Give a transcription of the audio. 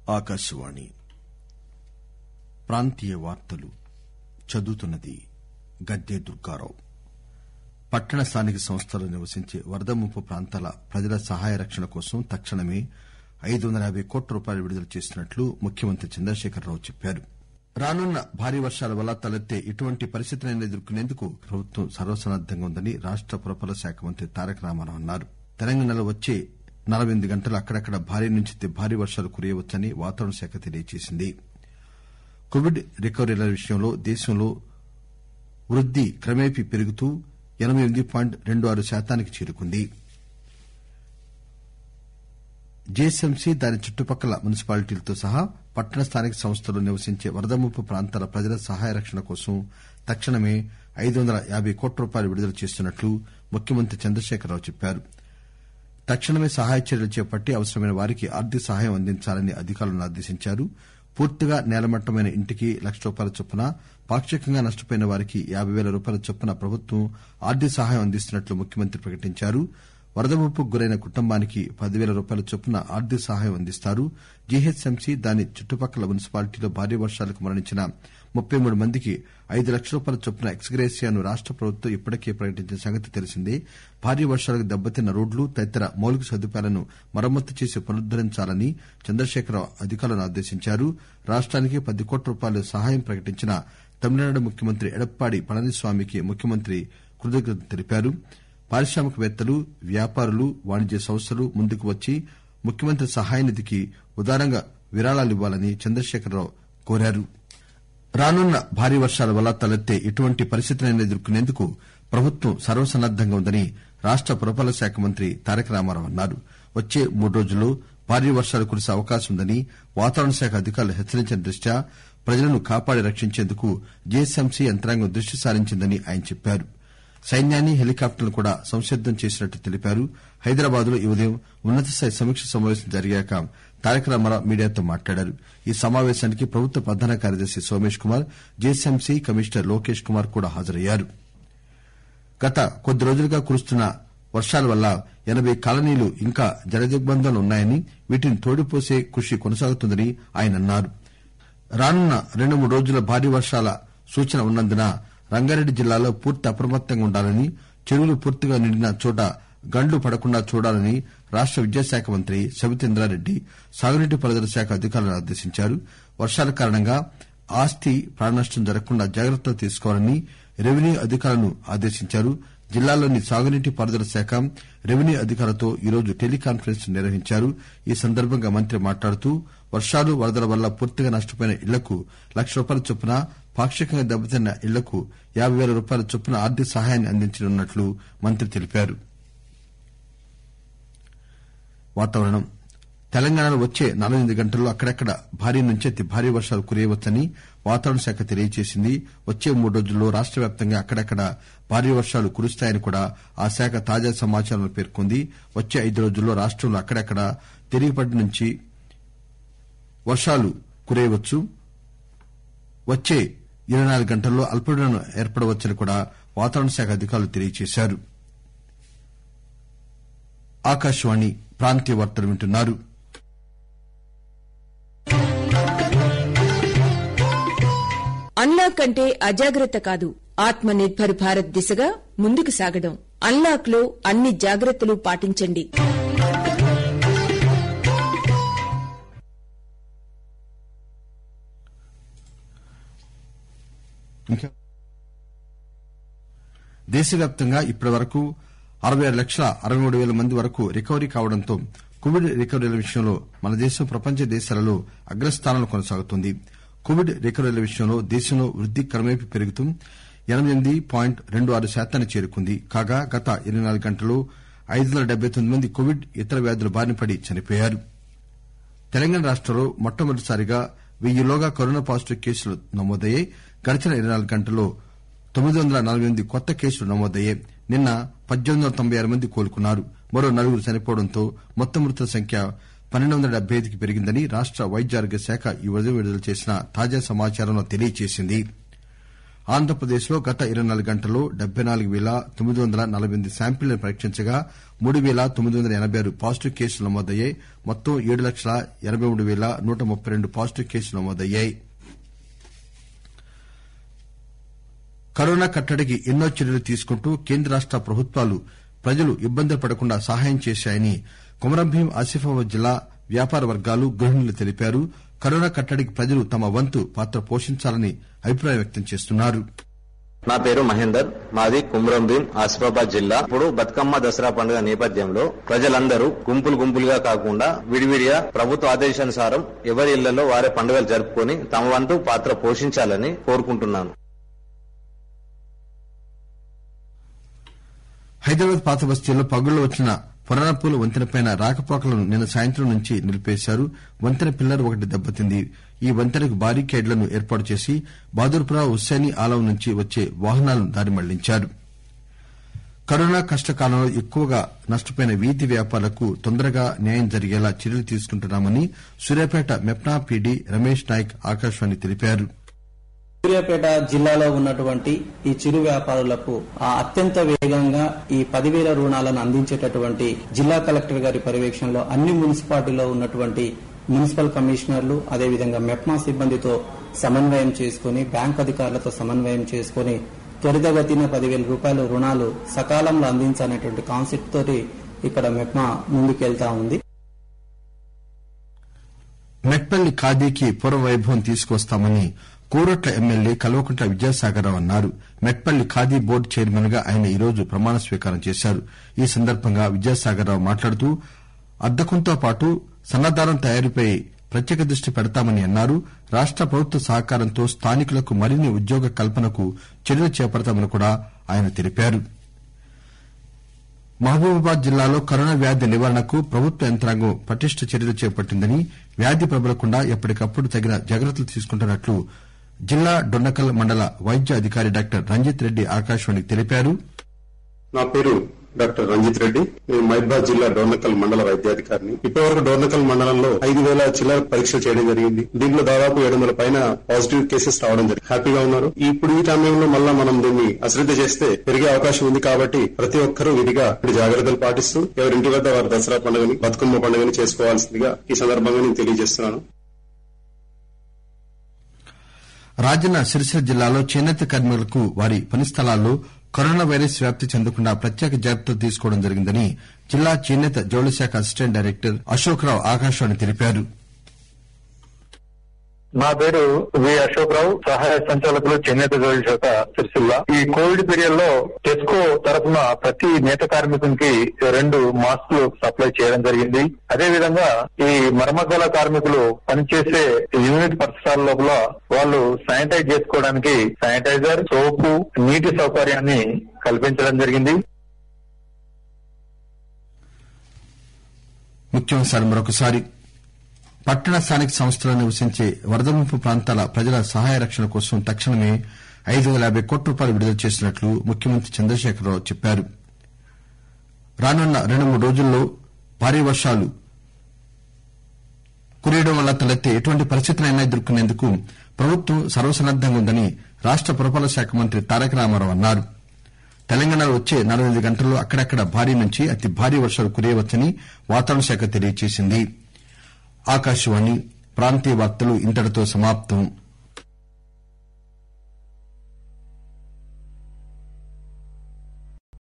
ఆకాశవాణి ప్రాంతీయ వార్తలు చదువుతున్నది గద్దె దుర్గారావు. పట్టణ స్థానిక సంస్థల్లో నివసించే వరద ముంపు ప్రాంతాల ప్రజల సహాయ రక్షణ కోసం తక్షణమే 550 కోట్ల రూపాయలు విడుదల చేస్తున్నట్లు ముఖ్యమంత్రి చంద్రశేఖరరావు చెప్పారు. రానున్న భారీ వర్షాల వల్ల తలెత్తే ఎటువంటి పరిస్థితినైనా ఎదుర్కొనేందుకు ప్రభుత్వం సర్వసన్నద్దంగా ఉందని రాష్ట పురపాలక శాఖ మంత్రి తారక రామారావు అన్నారు. తెలంగాణలో వచ్చే 48 గంటలు అక్కడక్కడ భారీ నుంచి అతి భారీ వర్షాలు కురియవచ్చని వాతావరణ శాఖ తెలియజేసింది. కోవిడ్ రికవరీల విషయంలో దేశంలో వృద్ది క్రమేపీ పెరుగుతూ 88.26% చేరుకుంది. జీహెచ్ఎంసీ దాని చుట్టుపక్కల మున్సిపాలిటీలతో సహా పట్టణ స్థానిక సంస్థల్లో నివసించే వరద ముంపు ప్రాంతాల ప్రజల సహాయ రక్షణ కోసం తక్షణమే 550 కోట్ల రూపాయలు విడుదల చేస్తున్నట్లు ముఖ్యమంత్రి చంద్రశేఖరరావు చెప్పారు. తక్షణమే సహాయ చర్యలు చేపట్టి అవసరమైన వారికి ఆర్థిక సహాయం అందించాలని అధికారులను ఆదేశించారు. పూర్తిగా నేలమట్టమైన ఇంటికి ₹1,00,000 చొప్పున, పాక్షికంగా నష్టపోయిన వారికి ₹50,000 చొప్పున ప్రభుత్వం ఆర్థిక సహాయం అందిస్తున్నట్లు ముఖ్యమంత్రి ప్రకటించారు. వరద ముంపుకు గురైన కుటుంబానికి ₹10,000 చొప్పున ఆర్థిక సహాయం అందిస్తారు. జీహెచ్ఎంసీ దాని చుట్టుపక్కల మున్సిపాలిటీలో భారీ వర్షాలకు మరణించిన 33 మందికి ₹5,00,000 చొప్పున ఎక్స్గ్రేషియాను రాష్ట ప్రభుత్వం ఇప్పటికే ప్రకటించిన సంగతి తెలిసిందే. భారీ వర్షాలకు దెబ్బతిన్న రోడ్లు తదితర మౌలిక సదుపాయాలను మరమ్మతు చేసి పునరుద్దరించాలని చంద్రశేఖరరావు అధికారులను ఆదేశించారు. రాష్టానికి 10 కోట్ల రూపాయల సహాయం ప్రకటించిన తమిళనాడు ముఖ్యమంత్రి ఎడప్పాడి పళనిస్వామికి ముఖ్యమంత్రి కృతజ్ఞతలు తెలిపారు. పారిశ్రామికవేత్తలు, వ్యాపారులు, వాణిజ్య సంస్థలు ముందుకు వచ్చి ముఖ్యమంత్రి సహాయ నిధికి ఉదారంగా విరాళాలివ్వాలని చంద్రశేఖరరావు కోరారు. రానున్న భారీ వర్షాల వల్ల తలెత్తే ఎటువంటి పరిస్థితినైనా ఎదుర్కొనేందుకు ప్రభుత్వం సర్వసన్నద్దంగా ఉందని రాష్ట పురపాలక శాఖ మంత్రి తారక రామారావు అన్నారు. వచ్చే 3 రోజుల్లో భారీ వర్షాలు కురిసే అవకాశం ఉందని వాతావరణ శాఖ అధికారులు హెచ్చరించిన దృష్ట్యా ప్రజలను కాపాడి రక్షించేందుకు జీహెచ్ఎంసీ యంత్రాంగం దృష్టి సారించిందని ఆయన చెప్పారు. సైన్యాన్ని, హెలికాప్టర్లను కూడా సంసిద్దం చేసినట్లు తెలిపారు. హైదరాబాద్ లో ఈ ఉదయం ఉన్నత స్థాయి సమీక్ష సమావేశం జరిగాక తారక రామారావు మీడియాతో మాట్లాడారు. ఈ సమావేశానికి ప్రభుత్వ ప్రధాన కార్యదర్శి సోమేష్ కుమార్, జీహెచ్ఎంసీ కమిషనర్ లోకేష్ కుమార్ కూడా హాజరయ్యారు. గత కొద్ది రోజులుగా కురుస్తున్న వర్షాల వల్ల 80 కాలనీలు ఇంకా జలదిగ్బంధంలో ఉన్నాయని, వీటిని తోడిపోసే కృషి కొనసాగుతుందని ఆయన అన్నారు. రానున్న 2-3 రోజుల భారీ వర్షాల సూచన ఉన్నందున రంగారెడ్డి జిల్లాలో పూర్తి అప్రమత్తంగా ఉండాలని, చెరువులు పూర్తిగా నిండిన చోట గండ్లు పడకుండా చూడాలని రాష్ట విద్యాశాఖ మంత్రి సబితా ఇంద్రారెడ్డి సాగునీటి పారుదల శాఖ అధికారులను ఆదేశించారు. వర్షాల కారణంగా ఆస్తి, ప్రాణనష్టం జరగకుండా జాగ్రత్తలు తీసుకోవాలని రెవెన్యూ అధికారులను ఆదేశించారు. జిల్లాలోని సాగునీటి పారుదల శాఖ, రెవెన్యూ అధికారులతో ఈరోజు టెలికాన్ఫరెన్స్ నిర్వహించారు. ఈ సందర్భంగా మంత్రి మాట్లాడుతూ వర్షాలు, వరదల వల్ల పూర్తిగా నష్టపోయిన ఇళ్లకు ₹1,00,000 చొప్పున, పాక్షికంగా దెబ్బతిన్న ఇళ్లకు ₹50,000 చొప్పున ఆర్థిక సహాయాన్ని అందించనున్నట్లు మంత్రి తెలిపారు. వాతావరణం. తెలంగాణలో వచ్చే 48 గంటల్లో అక్కడక్కడ భారీ నుంచి అతి భారీ వర్షాలు కురియవచ్చని వాతావరణ శాఖ తెలియజేసింది. వచ్చే 3 రోజుల్లో రాష్ట వ్యాప్తంగా అక్కడక్కడ భారీ వర్షాలు కురుస్తాయని కూడా ఆ శాఖ తాజా సమాచారంలో పేర్కొంది. వచ్చే 5 రోజుల్లో రాష్టంలో అక్కడక్కడ తేలికపాటి నుంచి వర్షాలు కురియవచ్చు. వచ్చే 24 గంటల్లో అల్పపీడనం ఏర్పడవచ్చని కూడా వాతావరణ శాఖ అధికారులు తెలియజేశారు. ఆకాశవాణి ప్రాంతీయ వార్తలు వింటున్నారు. అన్లాక్ అంటే అజాగ్రత్త కాదు, ఆత్మ నిర్భర్ భారత్ దిశగా ముందుకు సాగడం. అన్లాక్ లో అన్ని జాగ్రత్తలు పాటించండి. దేశవ్యాప్తంగా ఇప్పటి వరకు 66,63,000 మంది వరకు రికవరీ కావడంతో కోవిడ్ రికవరీల విషయంలో మన దేశం ప్రపంచ దేశాలలో అగ్రస్థానంలో కొనసాగుతోంది. కోవిడ్ రికవరీల విషయంలో దేశంలో వృద్ది క్రమేపీ పెరుగుతూ 88.26% చేరుకుంది. కాగా గత 24 గంటల్లో 579 మంది కోవిడ్, ఇతర వ్యాధుల బారిన పడి చనిపోయారు. తెలంగాణ రాష్టంలో మొట్టమొదటిసారిగా 1000 లోగా కరోనా పాజిటివ్ కేసులు నమోదయ్యాయి. గడిచిన 24 గంటల్లో 948 కొత్త కేసులు నమోదయ్యాయి. నిన్న 1896 మంది కోలుకున్నారు. మరో 4 చనిపోవడంతో మొత్తం మృతుల సంఖ్య 1275కి పెరిగిందని రాష్ట వైద్య ఆరోగ్య శాఖ ఈ ఉదయం విడుదల చేసిన తాజా సమాచారంలో తెలియజేసింది. ఆంధ్రప్రదేశ్ లో గత 24 గంటల్లో 74,948 శాంపిళ్లను పరీక్షించగా 3,986 పాజిటివ్ కేసులు నమోదయ్యాయి. మొత్తం 7,83,132 పాజిటివ్ కేసులు నమోదయ్యాయి. కరోనా కట్టడికి ఎన్నో చర్యలు తీసుకుంటూ కేంద్ర రాష్ట ప్రభుత్వాలు ప్రజలు ఇబ్బందులు పడకుండా సహాయం చేశాయని కొమరంభీం ఆసిఫాబాద్ జిల్లా వ్యాపార వర్గాలు, గృహిణులు తెలిపారు. కరోనా కట్టడికి ప్రజలు తమ వంతు పాత్ర పోషించాలని అభిప్రాయం వ్యక్తం చేస్తున్నారు. నా పేరు మహేందర్, మాది కుమ్రంభీం ఆసిఫాబాద్ జిల్లా. ఇప్పుడు బతుకమ్మ దసరా పండుగ నేపథ్యంలో ప్రజలందరూ గుంపులుగా కాకుండా విడివిడిగా ప్రభుత్వ ఆదేశానుసారం ఎవరి ఇళ్లలో వారే పండుగలు జరుపుకొని తమ వంతు పాత్ర పోషించాలని కోరుకుంటున్నాను. హైదరాబాద్ పాత బస్తీలో పగుళ్లు వచ్చిన పురాణపూల్ వంతెనపై రాకపోకలను నిన్న సాయంత్రం నుంచి నిలిపేశారు. వంతెన పిల్లర్ ఒకటి దెబ్బతింది. ఈ వంతెనకు బారికేడ్లను ఏర్పాటు చేసి బహదూర్పురా హుస్సేనీ ఆలం నుంచి వచ్చే వాహనాలను దారి మళ్లించారు. కరోనా కష్టకాలంలో ఎక్కువగా నష్టపోయిన వీధి వ్యాపారులకు తొందరగా న్యాయం జరిగేలా చర్యలు తీసుకుంటున్నామని సూర్యాపేట మెప్నా పీడీ రమేష్ నాయక్ ఆకాశవాణికి తెలిపారు. సూర్యాపేట జిల్లాలో ఉన్నటువంటి ఈ చిరు వ్యాపారులకు అత్యంత వేగంగా ఈ 10,000 రుణాలను అందించేటటువంటి జిల్లా కలెక్టర్ గారి పర్యవేక్షణలో అన్ని మున్సిపాలిటీలో ఉన్నటువంటి మున్సిపల్ కమిషనర్లు, అదేవిధంగా మెప్మా సిబ్బందితో సమన్వయం చేసుకుని, బ్యాంక్ అధికారులతో సమన్వయం చేసుకుని త్వరితగతిన 10,000 రూపాయల రుణాలు సకాలంలో అందించాలనేటువంటి కాన్సెప్ట్ తోటి ఇక్కడ మెప్మా ముందుకెళ్తా ఉంది. మెట్పల్లి ఖాదీకి పూర్వ వైభవం తీసుకువస్తామని కోరుట్ల ఎమ్మెల్యే కల్వకుంట్ల విద్యాసాగర్రావు అన్నారు. మెట్పల్లి ఖాదీ బోర్డు చైర్మన్ గా ఆయన ఈరోజు ప్రమాణ స్వీకారం చేశారు. ఈ సందర్భంగా విద్యాసాగర్రావు మాట్లాడుతూ అద్దకంతో పాటు సన్నదారం తయారీపై ప్రత్యేక దృష్టి పెడతామని అన్నారు. రాష్ట ప్రభుత్వ సహకారంతో స్థానికులకు మరిన్ని ఉద్యోగ కల్పనకు చర్యలు చేపడతామని కూడా ఆయన తెలిపారు. మహబూబాబాద్ జిల్లాలో కరోనా వ్యాధి నివారణకు ప్రభుత్వ యంత్రాంగం పటిష్ట చర్యలు చేపట్టిందని, వ్యాధి ప్రబలకుండా ఎప్పటికప్పుడు తగిన జాగ్రత్తలు తీసుకుంటున్నట్లు జిల్లా డొన్నకల్ మండల వైద్య అధికారి డాక్టర్ రంజిత్ రెడ్డి ఆకాశవాణికి తెలిపారు. నా పేరు డాక్టర్ రంజిత్ రెడ్డి. నేను మహబూబాబాద్ జిల్లా డోర్నకల్ మండల వైద్యాధికారిని. ఇప్పటివరకు డోర్నకల్ మండలంలో 5,000 చిల్లర పరీక్షలు చేయడం జరిగింది. దీంట్లో దాదాపు 700 పైన పాజిటివ్ కేసెస్ రావడం జరిగింది. హ్యాపీగా ఉన్నారు. ఇప్పుడు ఈ సమయంలో మళ్ళా మనం దీన్ని అశ్రద్ధ చేస్తే పెరిగే అవకాశం ఉంది. కాబట్టి ప్రతి ఒక్కరూ విధిగా జాగ్రత్తలు పాటిస్తూ ఎవరింటి వద్ద వారి దసరా పండుగని, బతుకమ్మ పండుగని చేసుకోవాల్సిందిగా ఈ సందర్భంగా నేను తెలియజేస్తున్నాను. రాజన్న సిరిసిల్ల జిల్లాలో చేనేత కార్మికులకు వారి పని స్థలాల్లో కరోనా వైరస్ వ్యాప్తి చెందకుండా ప్రత్యేక జాగ్రత్తలు తీసుకోవడం జరిగిందని జిల్లా చేనేత జౌళి శాఖ అసిస్టెంట్ డైరెక్టర్ అశోక్ రావు ఆకాశవాణికి తెలిపారు. నా పేరు వి అశోక్ రావు, సహాయ సంచాలకులు చేనేత జౌళి శాఖ సిరిసిల్ల. ఈ కోవిడ్ పీరియడ్ లో టెస్కో తరఫున ప్రతి నేత కార్మికునికి 2 మాస్కులు సప్లై చేయడం జరిగింది. అదే విధంగా ఈ మరమ్మతుల కార్మికులు పనిచేసే యూనిట్ పరిసరాల లోపల వాళ్ళు శానిటైజ్ చేసుకోవడానికి శానిటైజర్, సోపు, నీటి సౌకర్యాన్ని కల్పించడం జరిగింది. ముఖ్యాంశాలు మరొకసారి. పట్టణ స్థానిక సంస్థల్లో నివసించే వరద ముంపు ప్రాంతాల ప్రజల సహాయ రక్షణ కోసం తక్షణమే 550 కోట్ల రూపాయలు విడుదల చేసినట్లు ముఖ్యమంత్రి చంద్రశేఖరరావు చెప్పారు. రానున్న 2-3 రోజుల్లో భారీ వర్షాలు కురియడం వల్ల తలెత్తే ఎటువంటి పరిస్థితులైనా ఎదుర్కొనేందుకు ప్రభుత్వం సర్వసన్నద్దంగా ఉందని రాష్ట పురపాలక శాఖ మంత్రి తారక రామారావు అన్నారు. తెలంగాణలో వచ్చే 45 గంటల్లో అక్కడక్కడ భారీ నుంచి అతి భారీ వర్షాలు కురియవచ్చని వాతావరణ శాఖ తెలియజేసింది. ఆకాశవాణి ప్రాంతీయ వార్తలు ఇంతటితో సమాప్తం.